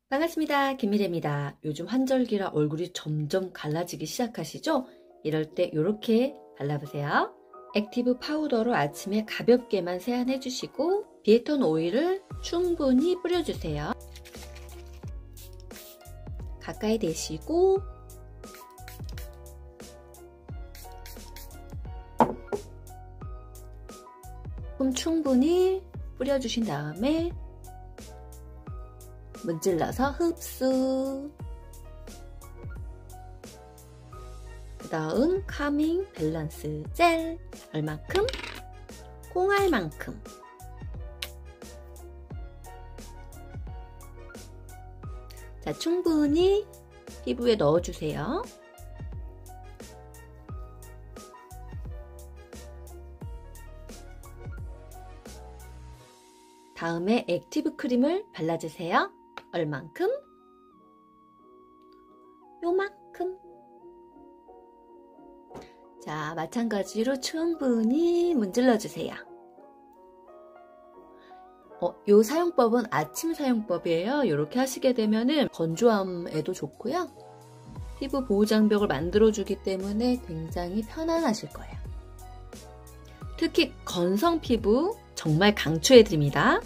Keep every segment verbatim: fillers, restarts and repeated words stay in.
반갑습니다. 김미래입니다. 요즘 환절기라 얼굴이 점점 갈라지기 시작하시죠? 이럴 때 이렇게 발라보세요. 액티브 파우더로 아침에 가볍게만 세안해주시고 비에톤 오일을 충분히 뿌려주세요. 가까이 대시고 좀 충분히 뿌려주신 다음에 문질러서 흡수. 그 다음 카밍 밸런스 젤 얼만큼? 콩알만큼. 자, 충분히 피부에 넣어주세요. 다음에 액티브 크림을 발라주세요. 얼만큼? 요만큼. 자, 마찬가지로 충분히 문질러주세요. 어, 요 사용법은 아침 사용법이에요. 이렇게 하시게 되면은 건조함에도 좋고요. 피부 보호 장벽을 만들어주기 때문에 굉장히 편안하실 거예요. 특히 건성 피부 정말 강추해드립니다.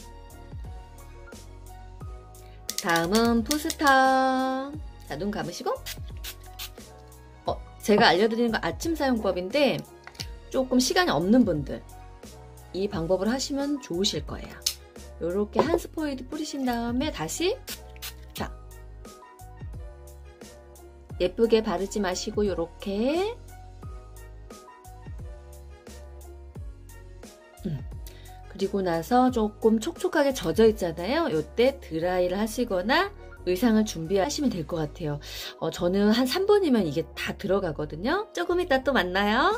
다음은 푸스터. 자, 눈 감으시고. 어, 제가 알려드리는 건 아침 사용법인데 조금 시간이 없는 분들 이 방법을 하시면 좋으실 거예요. 이렇게 한 스포이드 뿌리신 다음에 다시 자, 예쁘게 바르지 마시고 이렇게 음. 그리고 나서 조금 촉촉하게 젖어 있잖아요. 이때 드라이를 하시거나 의상을 준비하시면 될 것 같아요. 어, 저는 한 삼 분이면 이게 다 들어가거든요. 조금 이따 또 만나요.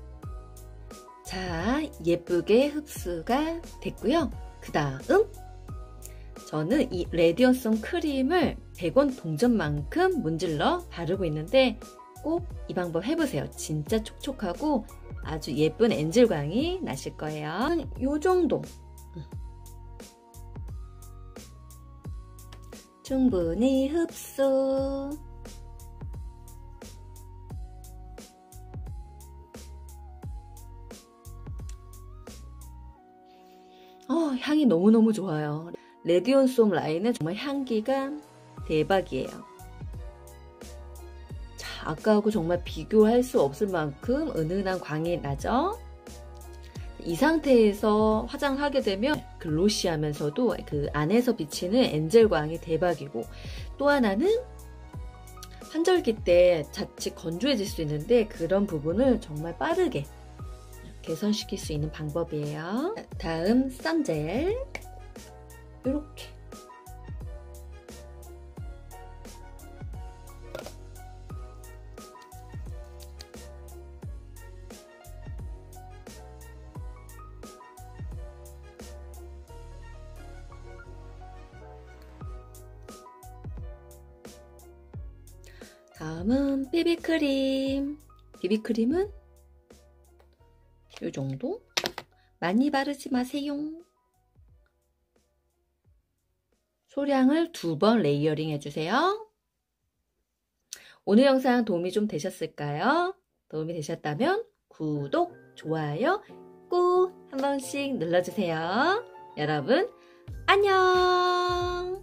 자, 예쁘게 흡수가 됐고요. 그 다음 저는 이 레디언송 크림을 백 원 동전만큼 문질러 바르고 있는데 꼭 이 방법 해보세요. 진짜 촉촉하고 아주 예쁜 엔젤광이 나실 거예요. 요 정도 충분히 흡수. 어, 향이 너무너무 좋아요. 레디언송 라인은 정말 향기가 대박이에요. 자, 아까하고 정말 비교할 수 없을 만큼 은은한 광이 나죠? 이 상태에서 화장을 하게 되면 글로시하면서도 그 안에서 비치는 엔젤광이 대박이고, 또 하나는 환절기 때 자칫 건조해질 수 있는데 그런 부분을 정말 빠르게 개선시킬 수 있는 방법이에요. 다음 선젤 이렇게 다음은 비비크림. 비비크림은 이 정도? 많이 바르지 마세요. 소량을 두 번 레이어링 해주세요. 오늘 영상 도움이 좀 되셨을까요? 도움이 되셨다면 구독, 좋아요 꼭 한 번씩 눌러주세요. 여러분 안녕.